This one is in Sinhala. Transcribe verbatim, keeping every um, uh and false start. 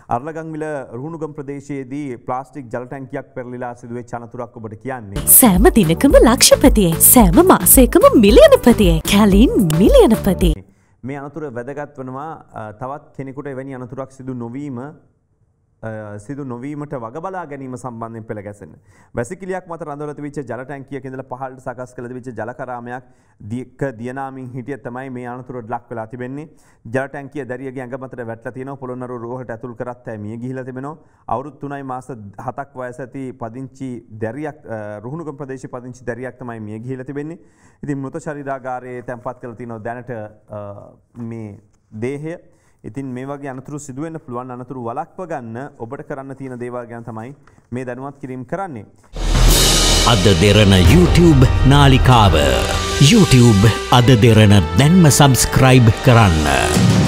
අර්ලගංවිල රුහුණුගම් ප්‍රදේශයේදී ප්ලාස්ටික් ජල ටැංකියක් පෙරලිලා සිදුවෙච්ච අනතුරක් ඔබට කියන්නේ. සෑම දිනකම ලක්ෂපතියේ සෑම මාසයකම මිලියනපතියේ කැලින් මිලියනපති. මේ අනතුර වැදගත් වනවා තවත් කෙනෙකුට එවැනි අනතුරක් සිදු නොවීම සිදු නොවීමට වග බලා ගැනීම සම්බන්ධයෙන් පෙළ ගැසෙන්න. වැසිකිළියක් මත රඳවලා තිබිච්ච ජල ටැංකියක ඉඳලා පහළට සකස් කළ තිබිච්ච ජල කරාමයක් දීක දියනාමින් හිටිය තමයි මේ අනතුරට ලක් වෙලා තිබෙන්නේ. ජල ටැංකිය දැරියගේ ඇඟ මතට වැටලා තියෙනවා. පොළොන්නරුව රෝහලට ඇතුල් කරත් ඇය මිය ගිහිලා තිබෙනවා. අවුරුදු තුනයි මාස හතක් වයස ඇති පදිංචි දැරියක් රුහුණුගම ප්‍රදේශයේ පදිංචි දැරියක් තමයි මිය ගිහිලා තිබෙන්නේ. ඉතින් මృత ශරීරාගාරයේ තැන්පත් කරලා තියෙනවා දැනට මේ දේහය. ඉතින් මේ වගේ අනතුරු සිදු වෙන්න පුළුවන් අනතුරු වළක්ව ගන්න ඔබට කරන්න තියෙන දේවල් ගැන තමයි මේ දැනුවත් කිරීම කරන්නේ. අද දෙරණ YouTube නාලිකාව YouTube අද දෙරණ දැන්ම subscribe කරන්න.